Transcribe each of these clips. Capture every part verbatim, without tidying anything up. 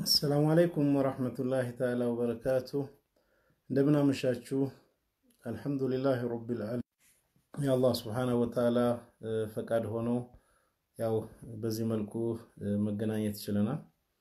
السلام عليكم ورحمة الله تعالى وبركاته. دمنا مشاچو الحمد لله رب العالمين. يا الله سبحانه وتعالى فقاد هونو ያው በዚህ መልኩ መገናኘት ይችላልና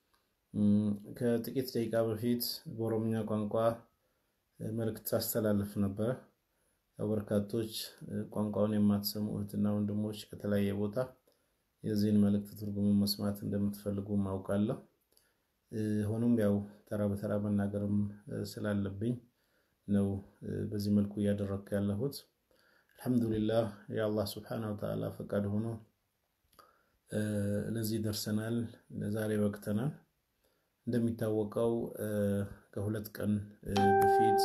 ከጥቂት ደቂቃ በፊት በኦሮምኛ ቋንቋ መልእክት አስተላልፍ ነበር። በርካቶች ቋንቋውን የማትሰሙ እህትና ወንድሞች ከተለያየ ቦታ የዚህን መልእክት ትርጉም መስማት እንደምትፈልጉ ማውቃለሁ። ሆኖም ያው ተራ በተራ መናገርም ስላለብኝ ነው በዚህ መልኩ ያደረኩ ያለሁት። አልহামዱሊላህ ያ አላህ Subhanahu Wa Ta'ala ፈቃድ ሆኖ ለዚህ ደርሰናል ለዛሬ ወቅተናል። እንደሚታወቀው ከሁለት ቀን በፊት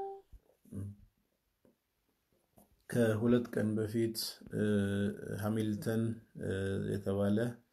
ከሁለት ቀን በፊት ሃሚልተን የተባለ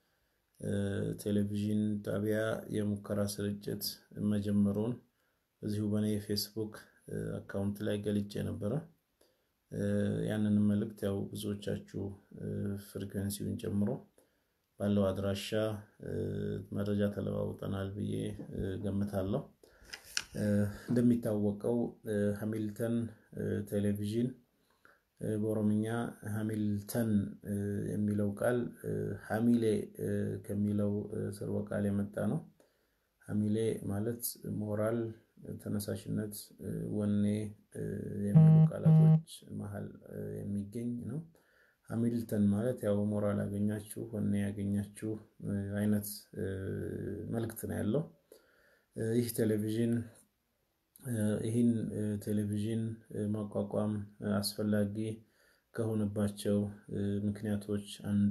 ቴሌቪዥን ጣቢያ የሙከራ ስርጭት መጀመሩን በዚሁ በኔ ፌስቡክ አካውንት ላይ ገልጬ ነበር። ያንን መልእክት ያው ብዙዎቻችሁ ፍሪኩዌንሲውን ጨምሮ ባለው አድራሻ መረጃ ተለዋውጠናል ብዬ ገምታለሁ። እንደሚታወቀው ሃሚልተን ቴሌቪዥን በኦሮምኛ ሃሚልተን የሚለው ቃል ሃሚሌ ከሚለው ስርወ ቃል የመጣ ነው። ሃሚሌ ማለት ሞራል ተነሳሽነት ወኔ የሚሉ ቃላቶች መሃል የሚገኝ ነው። ሃሚልተን ማለት ያው ሞራል ያገኛችሁ ወኔ ያገኛችሁ አይነት መልእክት ነው ያለው። ይህ ቴሌቪዥን ይህን ቴሌቪዥን ማቋቋም አስፈላጊ ከሆነባቸው ምክንያቶች አንዱ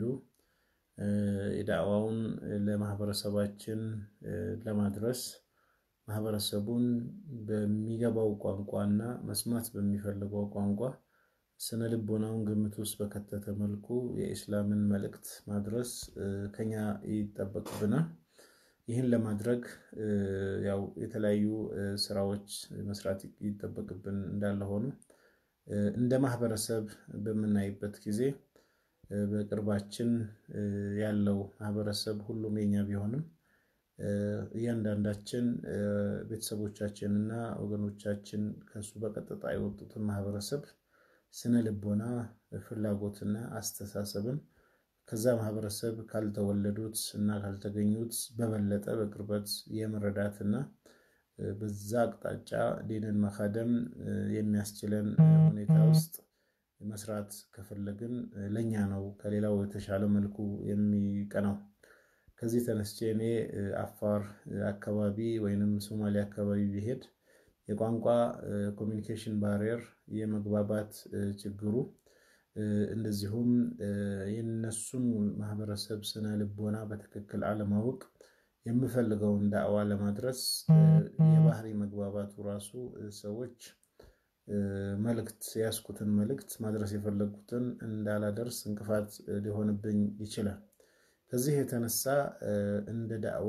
የዳዋውን ለማህበረሰባችን ለማድረስ ማህበረሰቡን በሚገባው ቋንቋና መስማት በሚፈልገው ቋንቋ ስነ ልቦናውን ግምት ውስጥ በከተተ መልኩ የኢስላምን መልእክት ማድረስ ከኛ ይጠበቅብናል። ይህን ለማድረግ ያው የተለያዩ ስራዎች መስራት ይጠበቅብን እንዳለ ሆኖ እንደ ማህበረሰብ በመናይበት ጊዜ በቅርባችን ያለው ማህበረሰብ ሁሉም የኛ ቢሆንም እያንዳንዳችን ቤተሰቦቻችንና ወገኖቻችን ከሱ በቀጥታ የወጡትን ማህበረሰብ ስነ ልቦና ፍላጎትና አስተሳሰብን ከዛ ማህበረሰብ ካልተወለዱት እና ካልተገኙት በበለጠ በቅርበት የመረዳትና በዛ አቅጣጫ ዲንን መካደም የሚያስችለን ሁኔታ ውስጥ መስራት ከፈለግን ለኛ ነው ከሌላው የተሻለ መልኩ የሚቀናው። ከዚህ ተነስቼ እኔ አፋር አካባቢ ወይንም ሶማሊያ አካባቢ ቢሄድ የቋንቋ ኮሚኒኬሽን ባሪየር የመግባባት ችግሩ እንደዚሁም የነሱን ማህበረሰብ ስነ ልቦና በትክክል አለማወቅ የምፈልገውን ዳዕዋ ለማድረስ የባህሪ መግባባቱ ራሱ ሰዎች መልእክት ያስኩትን መልእክት ማድረስ የፈለጉትን እንዳላደርስ እንቅፋት ሊሆንብኝ ይችላል። ከዚህ የተነሳ እንደ ዳዕዋ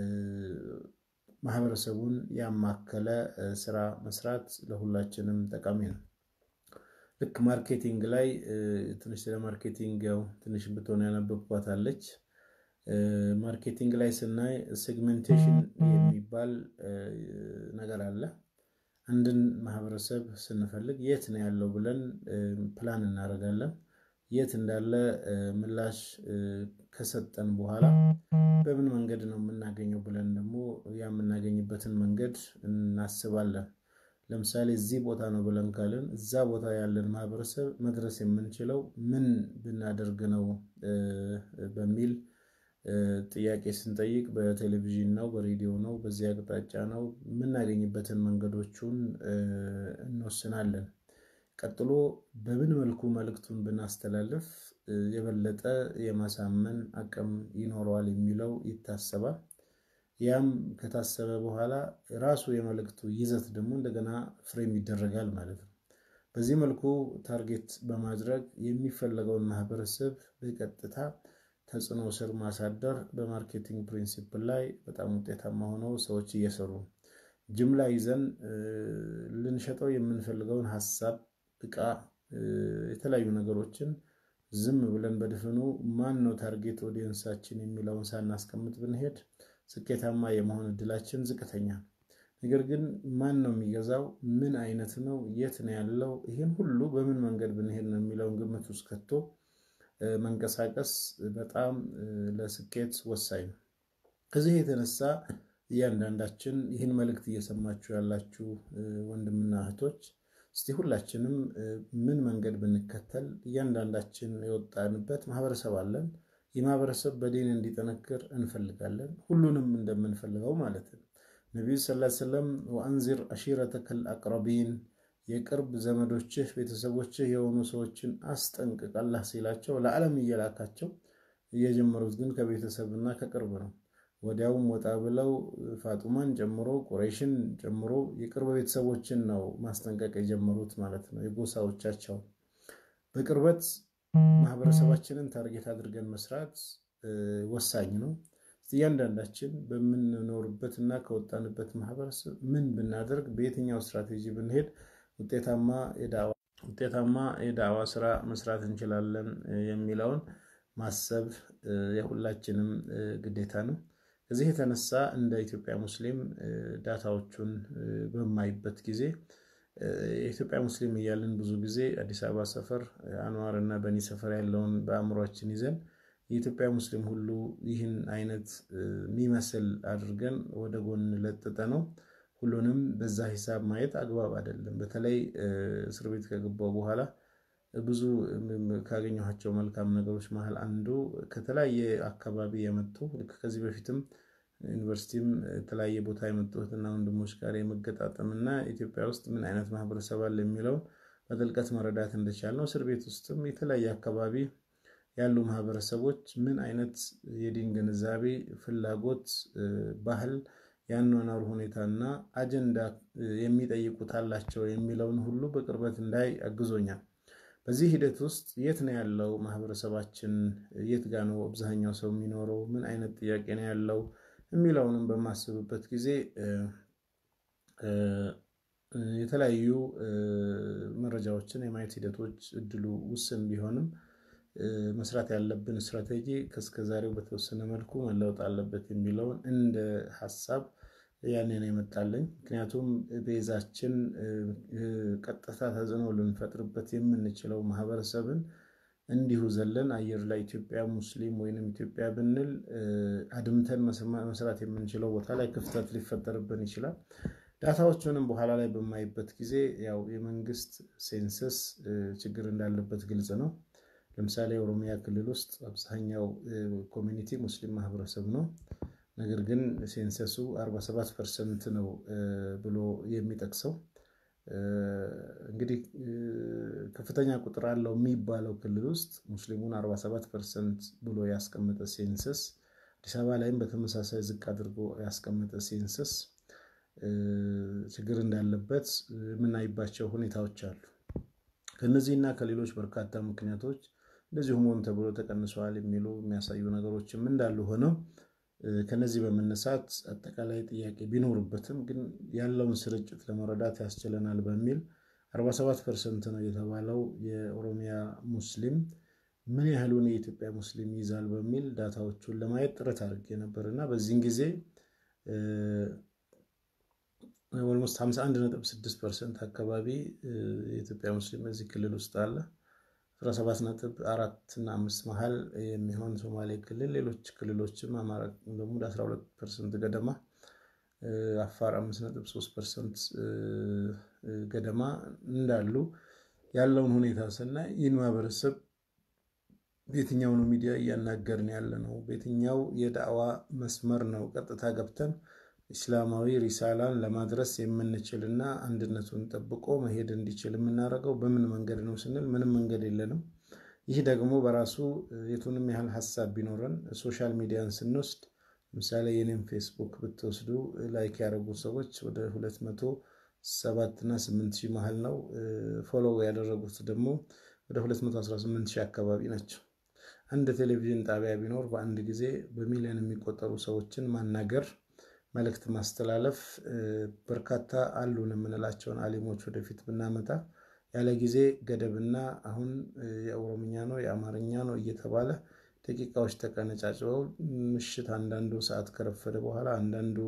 ማህበረሰቡን ያማከለ ስራ መስራት ለሁላችንም ጠቃሚ ነው። ልክ ማርኬቲንግ ላይ ትንሽ ስለ ማርኬቲንግ ያው ትንሽ ብትሆን ያነበብኳት አለች። ማርኬቲንግ ላይ ስናይ ሴግመንቴሽን የሚባል ነገር አለ። አንድን ማህበረሰብ ስንፈልግ የት ነው ያለው ብለን ፕላን እናደርጋለን። የት እንዳለ ምላሽ ከሰጠን በኋላ በምን መንገድ ነው የምናገኘው ብለን ደግሞ ያ የምናገኝበትን መንገድ እናስባለን። ለምሳሌ እዚህ ቦታ ነው ብለን ካልን እዛ ቦታ ያለን ማህበረሰብ መድረስ የምንችለው ምን ብናደርግ ነው በሚል ጥያቄ ስንጠይቅ በቴሌቪዥን ነው በሬዲዮ ነው በዚያ አቅጣጫ ነው የምናገኝበትን መንገዶቹን እንወስናለን። ቀጥሎ በምን መልኩ መልእክቱን ብናስተላልፍ የበለጠ የማሳመን አቅም ይኖረዋል የሚለው ይታሰባል። ያም ከታሰበ በኋላ ራሱ የመልእክቱ ይዘት ደግሞ እንደገና ፍሬም ይደረጋል ማለት ነው። በዚህ መልኩ ታርጌት በማድረግ የሚፈልገውን ማህበረሰብ በቀጥታ ተጽዕኖ ስር ማሳደር በማርኬቲንግ ፕሪንሲፕል ላይ በጣም ውጤታማ ሆነው ሰዎች እየሰሩ ጅምላ ይዘን ልንሸጠው የምንፈልገውን ሐሳብ እቃ የተለያዩ ነገሮችን ዝም ብለን በድፍኑ ማን ነው ታርጌት ኦዲየንሳችን የሚለውን ሳናስቀምጥ ብንሄድ ስኬታማ የመሆን እድላችን ዝቅተኛ ነው። ነገር ግን ማን ነው የሚገዛው? ምን አይነት ነው? የት ነው ያለው? ይህን ሁሉ በምን መንገድ ብንሄድ ነው የሚለውን ግምት ውስጥ ከቶ መንቀሳቀስ በጣም ለስኬት ወሳኝ ነው። ከዚህ የተነሳ እያንዳንዳችን ይህን መልእክት እየሰማችሁ ያላችሁ ወንድምና እህቶች እስቲ ሁላችንም ምን መንገድ ብንከተል እያንዳንዳችን የወጣንበት ማህበረሰብ አለን። ይህ ማህበረሰብ በዲን እንዲጠነክር እንፈልጋለን፣ ሁሉንም እንደምንፈልገው ማለት ነው። ነብዩ ሰለላሁ ዐለይሂ ወሰለም ወአንዚር አሺረተከል አቅረቢን የቅርብ ዘመዶችህ ቤተሰቦችህ የሆኑ ሰዎችን አስጠንቅቅ አላህ ሲላቸው ለዓለም እየላካቸው እየጀመሩት ግን ከቤተሰብና ከቅርብ ነው። ወዲያውም ወጣ ብለው ፋጡማን ጨምሮ ቁረይሽን ጨምሮ የቅርብ ቤተሰቦችን ነው ማስጠንቀቅ የጀመሩት ማለት ነው። የጎሳዎቻቸው በቅርበት ማህበረሰባችንን ታርጌት አድርገን መስራት ወሳኝ ነው። እያንዳንዳችን በምንኖርበትና ከወጣንበት ማህበረሰብ ምን ብናደርግ በየትኛው ስትራቴጂ ብንሄድ ውጤታማ የዳዋ ውጤታማ የዳዋ ስራ መስራት እንችላለን የሚለውን ማሰብ የሁላችንም ግዴታ ነው። ከዚህ የተነሳ እንደ ኢትዮጵያ ሙስሊም ዳታዎቹን በማይበት ጊዜ የኢትዮጵያ ሙስሊም እያልን ብዙ ጊዜ አዲስ አበባ ሰፈር አንዋር እና በኒ ሰፈር ያለውን በአእምሯችን ይዘን የኢትዮጵያ ሙስሊም ሁሉ ይህን አይነት የሚመስል አድርገን ወደ ጎን ለጥጠ ነው ሁሉንም በዛ ሂሳብ ማየት አግባብ አይደለም። በተለይ እስር ቤት ከገባው በኋላ ብዙ ካገኘኋቸው መልካም ነገሮች መሃል አንዱ ከተለያየ አካባቢ የመጡ ከዚህ በፊትም ዩኒቨርሲቲም የተለያየ ቦታ የመጡትና ወንድሞች ጋር የመገጣጠምና ኢትዮጵያ ውስጥ ምን አይነት ማህበረሰብ አለ የሚለው በጥልቀት መረዳት እንደቻልነው እስር ቤት ውስጥም የተለያየ አካባቢ ያሉ ማህበረሰቦች ምን አይነት የዲን ግንዛቤ፣ ፍላጎት፣ ባህል፣ ያኗኗር ሁኔታና አጀንዳ የሚጠይቁት አላቸው የሚለውን ሁሉ በቅርበት እንዳይ አግዞኛል። በዚህ ሂደት ውስጥ የት ነው ያለው ማህበረሰባችን፣ የት ጋር ነው አብዛኛው ሰው የሚኖረው፣ ምን አይነት ጥያቄ ነው ያለው የሚለውንም በማስብበት ጊዜ የተለያዩ መረጃዎችን የማየት ሂደቶች እድሉ ውስን ቢሆንም መስራት ያለብን ስትራቴጂ ከስከዛሬው በተወሰነ መልኩ መለወጥ አለበት የሚለውን እንደ ሐሳብ ያኔ ነው የመጣልኝ። ምክንያቱም ቤዛችን ቀጥታ ተጽዕኖ ልንፈጥርበት የምንችለው ማህበረሰብን እንዲሁ ዘለን አየር ላይ ኢትዮጵያ ሙስሊም ወይንም ኢትዮጵያ ብንል አድምተን መስራት የምንችለው ቦታ ላይ ክፍተት ሊፈጠርብን ይችላል። ዳታዎቹንም በኋላ ላይ በማይበት ጊዜ ያው የመንግስት ሴንሰስ ችግር እንዳለበት ግልጽ ነው። ለምሳሌ ኦሮሚያ ክልል ውስጥ አብዛኛው ኮሚኒቲ ሙስሊም ማህበረሰብ ነው። ነገር ግን ሴንሰሱ አርባ ሰባት ፐርሰንት ነው ብሎ የሚጠቅሰው እንግዲህ ከፍተኛ ቁጥር አለው የሚባለው ክልል ውስጥ ሙስሊሙን አርባ ሰባት ፐርሰንት ብሎ ያስቀመጠ ሴንሰስ አዲስ አበባ ላይም በተመሳሳይ ዝቅ አድርጎ ያስቀመጠ ሴንሰስ ችግር እንዳለበት የምናይባቸው ሁኔታዎች አሉ። ከነዚህና ከሌሎች በርካታ ምክንያቶች እንደዚሁም ሆን ተብሎ ተቀንሷል የሚሉ የሚያሳዩ ነገሮችም እንዳሉ ሆነው ከነዚህ በመነሳት አጠቃላይ ጥያቄ ቢኖርበትም ግን ያለውን ስርጭት ለመረዳት ያስችለናል በሚል አርባ ሰባት ፐርሰንት ነው የተባለው የኦሮሚያ ሙስሊም ምን ያህሉን የኢትዮጵያ ሙስሊም ይዛል በሚል ዳታዎቹን ለማየት ጥረት አድርጌ ነበርና በዚህን ጊዜ ኦልሞስት ሃምሳ አንድ ነጥብ ስድስት ፐርሰንት አካባቢ የኢትዮጵያ ሙስሊም በዚህ ክልል ውስጥ አለ። አስራ ሰባት ነጥብ አራት እና አምስት መሃል የሚሆን ሶማሌ ክልል፣ ሌሎች ክልሎችም አማራ ደግሞ አስራ ሁለት ፐርሰንት ገደማ፣ አፋር አምስት ነጥብ ሶስት ፐርሰንት ገደማ እንዳሉ ያለውን ሁኔታ ስናይ ይህን ማህበረሰብ በየትኛው ነው ሚዲያ እያናገርን ያለ ነው? በየትኛው የዳዋ መስመር ነው ቀጥታ ገብተን እስላማዊ ሪሳላን ለማድረስ የምንችልና አንድነቱን ጠብቆ መሄድ እንዲችል የምናደርገው በምን መንገድ ነው ስንል ምንም መንገድ የለንም። ይህ ደግሞ በራሱ የቱንም ያህል ሐሳብ ቢኖረን ሶሻል ሚዲያን ስንወስድ ለምሳሌ የኔም ፌስቡክ ብትወስዱ ላይክ ያደረጉ ሰዎች ወደ ሁለት መቶ ሰባት እና ስምንት ሺህ መሃል ነው። ፎሎው ያደረጉት ደግሞ ወደ ሁለት መቶ አስራ ስምንት ሺህ አካባቢ ናቸው። አንድ ቴሌቪዥን ጣቢያ ቢኖር በአንድ ጊዜ በሚሊዮን የሚቆጠሩ ሰዎችን ማናገር መልእክት ማስተላለፍ በርካታ አሉን የምንላቸውን አሊሞች ወደፊት ብናመጣ ያለ ጊዜ ገደብና አሁን የኦሮምኛ ነው የአማርኛ ነው እየተባለ ደቂቃዎች ተቀነጫጭበው ምሽት አንዳንዱ ሰዓት ከረፈደ በኋላ አንዳንዱ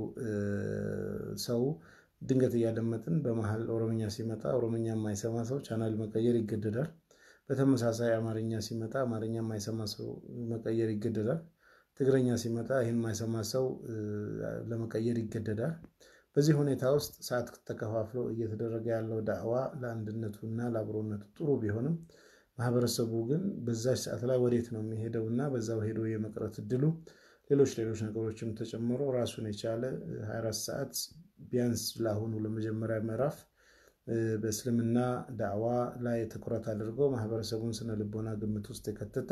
ሰው ድንገት እያደመጥን በመሃል ኦሮምኛ ሲመጣ ኦሮምኛ የማይሰማ ሰው ቻናል መቀየር ይገደዳል። በተመሳሳይ አማርኛ ሲመጣ አማርኛ የማይሰማ ሰው መቀየር ይገደዳል። ትግረኛ ሲመጣ ይሄን የማይሰማ ሰው ለመቀየር ይገደዳል። በዚህ ሁኔታ ውስጥ ሰዓት ተከፋፍሎ እየተደረገ ያለው ዳዕዋ ለአንድነቱና ለአብሮነቱ ጥሩ ቢሆንም ማህበረሰቡ ግን በዛች ሰዓት ላይ ወዴት ነው የሚሄደውና በዛው ሄዶ የመቅረት እድሉ ሌሎች ሌሎች ነገሮችም ተጨምሮ ራሱን የቻለ ሃያ አራት ሰዓት ቢያንስ ለአሁኑ ለመጀመሪያ ምዕራፍ በእስልምና ዳዕዋ ላይ ትኩረት አድርጎ ማህበረሰቡን ስነ ልቦና ግምት ውስጥ የከተተ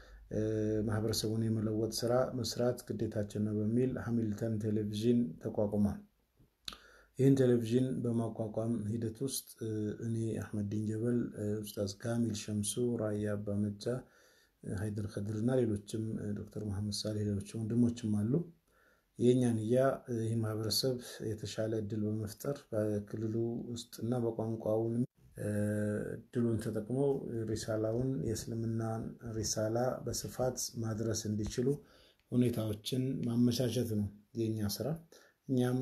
ማህበረሰቡን የመለወጥ ስራ መስራት ግዴታችን ነው በሚል ሃሚልተን ቴሌቪዥን ተቋቁሟል። ይህን ቴሌቪዥን በማቋቋም ሂደት ውስጥ እኔ አህመድ ዲን ጀበል፣ ኡስታዝ ካሚል ሸምሱ፣ ራያ አባመጫ፣ ሃይደር ኸድርና ሌሎችም ዶክተር መሐመድ ሳሌህ ሌሎችም ወንድሞችም አሉ። የኛ ንያ ይህ ማህበረሰብ የተሻለ እድል በመፍጠር በክልሉ ውስጥና በቋንቋውን እድሉን ተጠቅሞ ሪሳላውን የእስልምናን ሪሳላ በስፋት ማድረስ እንዲችሉ ሁኔታዎችን ማመቻቸት ነው የኛ ስራ። እኛም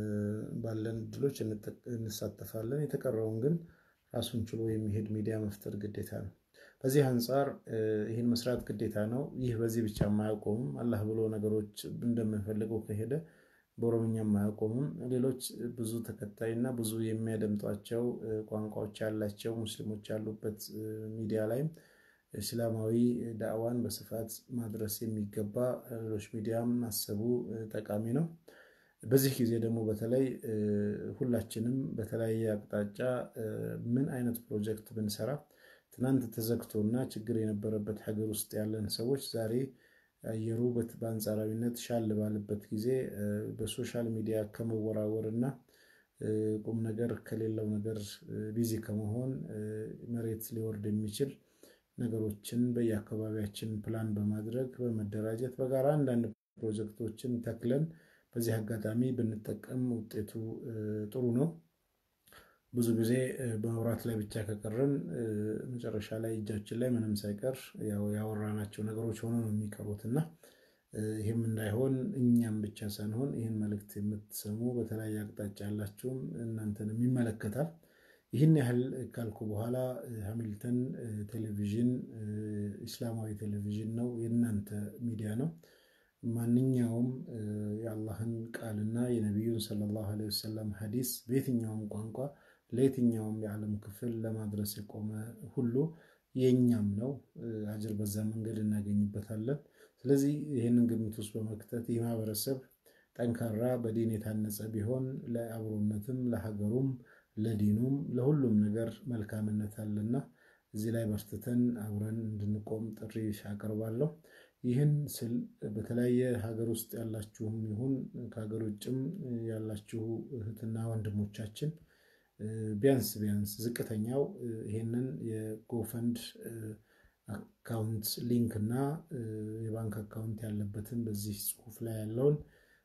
ባለን እድሎች እንሳተፋለን። የተቀረውን ግን ራሱን ችሎ የሚሄድ ሚዲያ መፍጠር ግዴታ ነው። በዚህ አንፃር ይህን መስራት ግዴታ ነው። ይህ በዚህ ብቻ የማያቆምም። አላህ ብሎ ነገሮች እንደምንፈልገው ከሄደ በኦሮምኛ የማያቆምም። ሌሎች ብዙ ተከታይና ብዙ የሚያደምጧቸው ቋንቋዎች ያላቸው ሙስሊሞች ያሉበት ሚዲያ ላይም እስላማዊ ዳዕዋን በስፋት ማድረስ የሚገባ ሌሎች ሚዲያም ማሰቡ ጠቃሚ ነው። በዚህ ጊዜ ደግሞ በተለይ ሁላችንም በተለያየ አቅጣጫ ምን አይነት ፕሮጀክት ብንሰራ ትናንት ተዘግቶና ችግር የነበረበት ሀገር ውስጥ ያለን ሰዎች ዛሬ አየሩ በአንጻራዊነት ሻል ባለበት ጊዜ በሶሻል ሚዲያ ከመወራወርና ቁም ነገር ከሌለው ነገር ቢዚ ከመሆን መሬት ሊወርድ የሚችል ነገሮችን በየአካባቢያችን ፕላን በማድረግ በመደራጀት በጋራ አንዳንድ ፕሮጀክቶችን ተክለን በዚህ አጋጣሚ ብንጠቀም ውጤቱ ጥሩ ነው። ብዙ ጊዜ በመውራት ላይ ብቻ ከቀረን መጨረሻ ላይ እጃችን ላይ ምንም ሳይቀር ያው ያወራናቸው ነገሮች ሆነው ነው የሚቀሩትና ይሄም እንዳይሆን እኛም ብቻ ሳንሆን ይህን መልእክት የምትሰሙ በተለያየ አቅጣጫ ያላችሁም እናንተንም ይመለከታል። ይህን ያህል ካልኩ በኋላ ሃሚልተን ቴሌቪዥን እስላማዊ ቴሌቪዥን ነው፣ የእናንተ ሚዲያ ነው። ማንኛውም የአላህን ቃልና የነቢዩን ሰለላሁ ዐለይሂ ወሰለም ሐዲስ በየትኛውም ቋንቋ ለየትኛውም የዓለም ክፍል ለማድረስ የቆመ ሁሉ የኛም ነው። አጅር በዛ መንገድ እናገኝበታለን። ስለዚህ ይህንን ግምት ውስጥ በመክተት የማህበረሰብ ጠንካራ በዲን የታነጸ ቢሆን ለአብሮነትም ለሀገሩም ለዲኑም ለሁሉም ነገር መልካምነት አለና እዚህ ላይ በርትተን አብረን እንድንቆም ጥሪ አቀርባለሁ። ይህን ስል በተለያየ ሀገር ውስጥ ያላችሁም ይሁን ከሀገር ውጭም ያላችሁ እህትና ወንድሞቻችን ቢያንስ ቢያንስ ዝቅተኛው ይሄንን የጎፈንድ አካውንት ሊንክ እና የባንክ አካውንት ያለበትን በዚህ ጽሁፍ ላይ ያለውን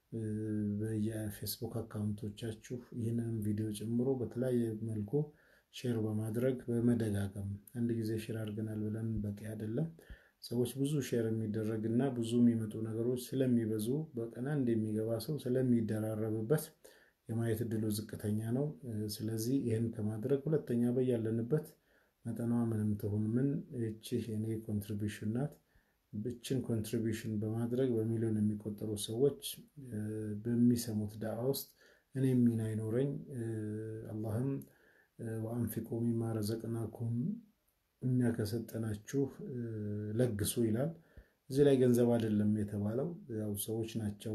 በየፌስቡክ አካውንቶቻችሁ ይህንን ቪዲዮ ጨምሮ በተለያየ መልኩ ሼር በማድረግ በመደጋገም አንድ ጊዜ ሼር አድርገናል ብለን በቂ አይደለም። ሰዎች ብዙ ሼር የሚደረግና ብዙ የሚመጡ ነገሮች ስለሚበዙ በቀን አንድ የሚገባ ሰው ስለሚደራረብበት የማየት እድሉ ዝቅተኛ ነው። ስለዚህ ይህን ከማድረግ ሁለተኛ በያለንበት መጠኗ ምንም ትሁን ምን እቺ የኔ ኮንትሪቢዩሽን ናት። ብችን ኮንትሪቢዩሽን በማድረግ በሚሊዮን የሚቆጠሩ ሰዎች በሚሰሙት ዳዕዋ ውስጥ እኔ ሚና አይኖረኝ። አላህም ወአንፊቁ ሚማ ረዘቅናኩም እኛ ከሰጠናችሁ ለግሱ ይላል። እዚህ ላይ ገንዘብ አይደለም የተባለው፣ ያው ሰዎች ናቸው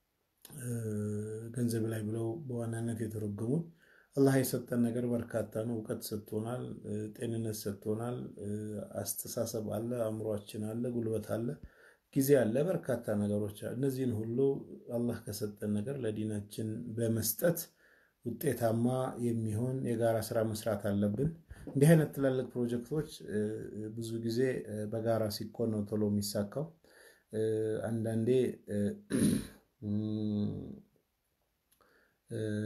ገንዘብ ላይ ብለው በዋናነት የተረጎሙት። አላህ የሰጠን ነገር በርካታ ነው። እውቀት ሰጥቶናል፣ ጤንነት ሰጥቶናል፣ አስተሳሰብ አለ፣ አእምሮአችን አለ፣ ጉልበት አለ፣ ጊዜ አለ፣ በርካታ ነገሮች አሉ። እነዚህን ሁሉ አላህ ከሰጠን ነገር ለዲናችን በመስጠት ውጤታማ የሚሆን የጋራ ስራ መስራት አለብን። እንዲህ አይነት ትላልቅ ፕሮጀክቶች ብዙ ጊዜ በጋራ ሲኮን ነው ቶሎ የሚሳካው። አንዳንዴ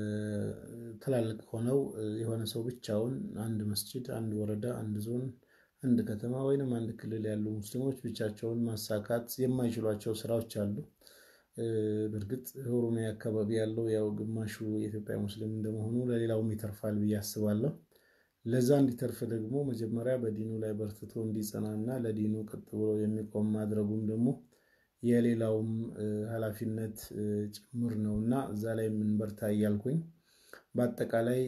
ትላልቅ ሆነው የሆነ ሰው ብቻውን አንድ መስጂድ፣ አንድ ወረዳ፣ አንድ ዞን፣ አንድ ከተማ ወይንም አንድ ክልል ያሉ ሙስሊሞች ብቻቸውን ማሳካት የማይችሏቸው ስራዎች አሉ። በእርግጥ ኦሮሚያ አካባቢ ያለው ያው ግማሹ የኢትዮጵያ ሙስሊም እንደመሆኑ ለሌላውም ይተርፋል ብዬ አስባለሁ። ለዛ እንዲተርፍ ደግሞ መጀመሪያ በዲኑ ላይ በርትቶ እንዲጸናና ለዲኑ ቀጥ ብሎ የሚቆም ማድረጉም ደግሞ የሌላውም ኃላፊነት ጭምር ነውና እዛ ላይ ምን በርታ እያልኩኝ በአጠቃላይ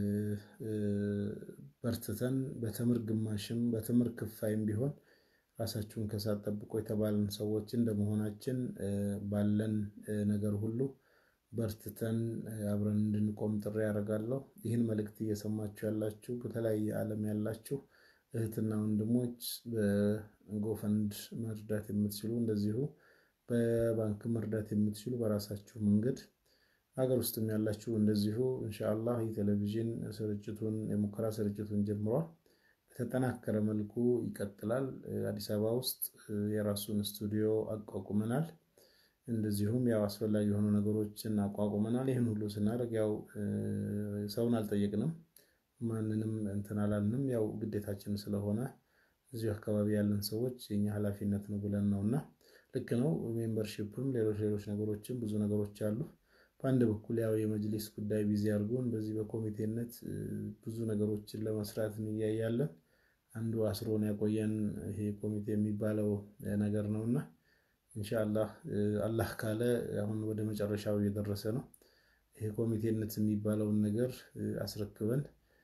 በርትተን በተምር ግማሽም በተምር ክፋይም ቢሆን ራሳችሁን ከሳት ጠብቆ የተባለን ሰዎች እንደመሆናችን ባለን ነገር ሁሉ በርትተን አብረን እንድንቆም ጥሪ ያደርጋለሁ። ይህን መልእክት እየሰማችሁ ያላችሁ በተለያየ ዓለም ያላችሁ እህትና ወንድሞች በጎፈንድ መርዳት የምትችሉ እንደዚሁ በባንክ መርዳት የምትችሉ በራሳችሁ መንገድ ሀገር ውስጥም ያላችሁ እንደዚሁ ኢንሻአላህ የቴሌቪዥን ስርጭቱን የሙከራ ስርጭቱን ጀምሯል። በተጠናከረ መልኩ ይቀጥላል። አዲስ አበባ ውስጥ የራሱን ስቱዲዮ አቋቁመናል። እንደዚሁም ያው አስፈላጊ የሆኑ ነገሮችን አቋቁመናል። ይሄን ሁሉ ስናደርግ ያው ሰውን አልጠየቅንም፣ ማንንም እንትን አላልንም። ያው ግዴታችን ስለሆነ እዚሁ አካባቢ ያለን ሰዎች የኛ ኃላፊነት ነው ብለን ነውና ልክ ነው። ሜምበርሺፕም ሌሎች ሌሎች ነገሮችም ብዙ ነገሮች አሉ። በአንድ በኩል ያው የመጅሊስ ጉዳይ ቢዚ አድርጎን በዚህ በኮሚቴነት ብዙ ነገሮችን ለመስራት እንያያለን። አንዱ አስሮን ያቆየን ይሄ ኮሚቴ የሚባለው ነገር ነውና ኢንሻአላህ አላህ ካለ አሁን ወደ መጨረሻው እየደረሰ ነው። ይሄ ኮሚቴነት የሚባለውን ነገር አስረክበን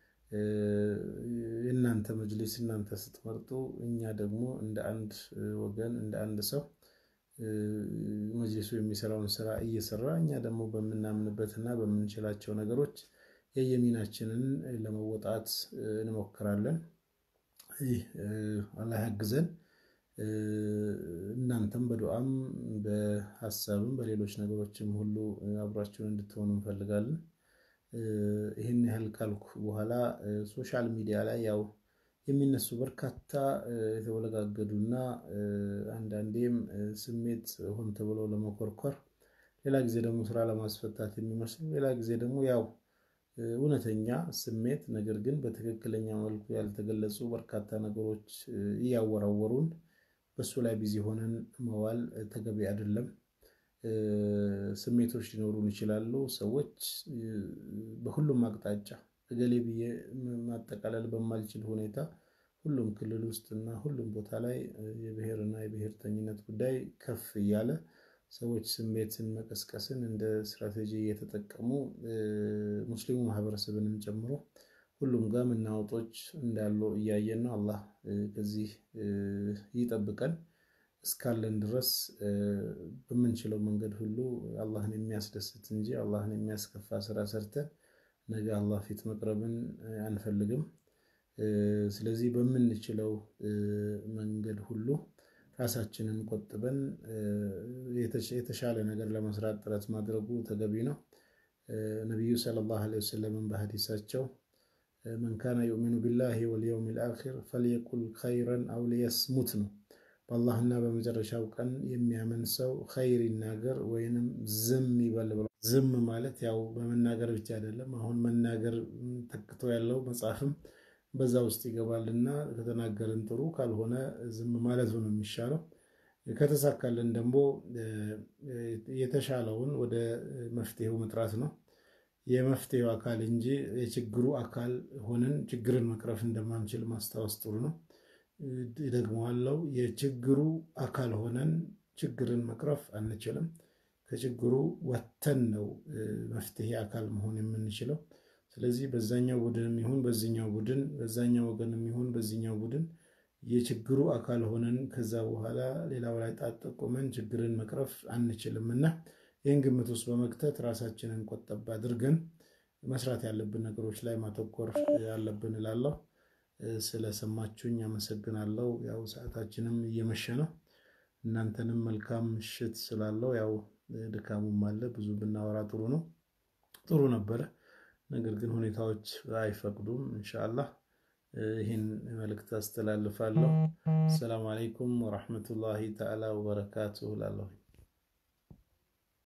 እናንተ መጅሊስ እናንተ ስትመርጡ እኛ ደግሞ እንደ አንድ ወገን እንደ አንድ ሰው መጅሊሱ የሚሰራውን ስራ እየሰራ እኛ ደግሞ በመናምንበትና በመንችላቸው ነገሮች የየሚናችንን ለመወጣት እንሞክራለን። ይህ አላህ ያግዘን። እናንተም በዱዓም በሐሳብም በሌሎች ነገሮችም ሁሉ አብራችሁን እንድትሆኑ እንፈልጋለን። ይሄን ያህል ካልኩ በኋላ ሶሻል ሚዲያ ላይ ያው የሚነሱ በርካታ የተወለጋገዱና አንዳንዴም ስሜት ሆን ተብሎ ለመኮርኮር ሌላ ጊዜ ደግሞ ስራ ለማስፈታት የሚመስሉ ሌላ ጊዜ ደግሞ ያው እውነተኛ ስሜት ነገር ግን በትክክለኛ መልኩ ያልተገለጹ በርካታ ነገሮች እያወራወሩን በሱ ላይ ቢዚ ሆነን መዋል ተገቢ አይደለም። ስሜቶች ሊኖሩን ይችላሉ። ሰዎች በሁሉም አቅጣጫ እገሌ ብዬ ማጠቃለል በማልችል ሁኔታ ሁሉም ክልል ውስጥና ሁሉም ቦታ ላይ የብሔርና የብሔርተኝነት ጉዳይ ከፍ እያለ ሰዎች ስሜትን መቀስቀስን እንደ ስትራቴጂ እየተጠቀሙ ሙስሊሙ ማህበረሰብንም ጨምሮ ሁሉም ጋር መናወጦች እንዳሉ እያየን ነው። አላህ ከዚህ ይጠብቀን። እስካለን ድረስ በምንችለው መንገድ ሁሉ አላህን የሚያስደስት እንጂ አላህን የሚያስከፋ ስራ ሰርተን ነገ አላህ ፊት መቅረብን አንፈልግም። ስለዚህ በምንችለው መንገድ ሁሉ ራሳችንን ቆጥበን የተሻለ ነገር ለመስራት ጥረት ማድረጉ ተገቢ ነው። ነብዩ ሰለላሁ ዐለይሂ ወሰለም በሐዲሳቸው من كان يؤمن بالله واليوم الآخر فليقل خيرا أو ليصمت ነው። በአላህና በመጨረሻው ቀን የሚያምን ሰው ኸይር ይናገር ወይንም ዝም ይበል ብሎ ዝም ማለት ያው በመናገር ብቻ አይደለም። አሁን መናገር ተክቶ ያለው መጽሐፍም በዛ ውስጥ ይገባልና ከተናገርን ጥሩ ካልሆነ ዝም ማለት ነው የሚሻለው። ከተሳካልን ደግሞ የተሻለውን ወደ መፍትሄው መጥራት ነው። የመፍትሄው አካል እንጂ የችግሩ አካል ሆነን ችግርን መቅረፍ እንደማንችል ማስታወስ ጥሩ ነው። ደግሞዋለው የችግሩ አካል ሆነን ችግርን መቅረፍ አንችልም። ከችግሩ ወተን ነው መፍትሄ አካል መሆን የምንችለው። ስለዚህ በዛኛው ቡድንም ይሁን በዚህኛው ቡድን በዛኛው ወገንም ይሁን በዚህኛው ቡድን የችግሩ አካል ሆነን ከዛ በኋላ ሌላው ላይ ጣጣቆመን ችግርን መቅረፍ አንችልምና ይህን ግምት ውስጥ በመክተት ራሳችንን ቆጠብ አድርገን መስራት ያለብን ነገሮች ላይ ማተኮር ያለብን እላለሁ። ስለሰማችሁኝ አመሰግናለሁ። ያው ሰዓታችንም እየመሸ ነው። እናንተንም መልካም ምሽት ስላለው ያው ድካሙም አለ ብዙ ብናወራ ጥሩ ነው ጥሩ ነበር። ነገር ግን ሁኔታዎች አይፈቅዱም። ኢንሻአላህ ይሄን መልእክት አስተላልፋለሁ። ሰላም አለይኩም ወራህመቱላሂ ተዓላ ወበረካቱሁ ላለው